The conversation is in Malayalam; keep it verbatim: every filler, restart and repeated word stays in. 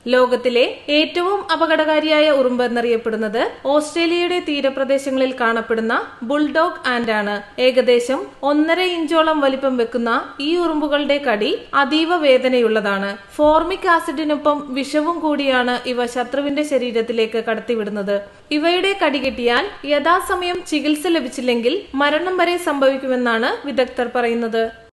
ലോകത്തിലെ ഏറ്റവും അപകടകാരിയായ ഉറുമ്പ് എന്നറിയപ്പെടുന്നത് ഓസ്ട്രേലിയയുടെ തീരപ്രദേശങ്ങളിൽ കാണപ്പെടുന്ന ബുൾഡോഗ് ആന്റ് ആണ്. ഏകദേശം ഒന്നര ഇഞ്ചോളം വലിപ്പം വെക്കുന്ന ഈ ഉറുമ്പുകളുടെ കടി അതീവ വേദനയുള്ളതാണ്. ഫോർമിക് ആസിഡിനൊപ്പം വിഷവും കൂടിയാണ് ഇവ ശത്രുവിന്റെ ശരീരത്തിലേക്ക് കടത്തിവിടുന്നത്. ഇവയുടെ കടികിട്ടിയാൽ യഥാസമയം ചികിത്സ ലഭിച്ചില്ലെങ്കിൽ മരണം വരെ സംഭവിക്കുമെന്നാണ് വിദഗ്ധർ പറയുന്നത്.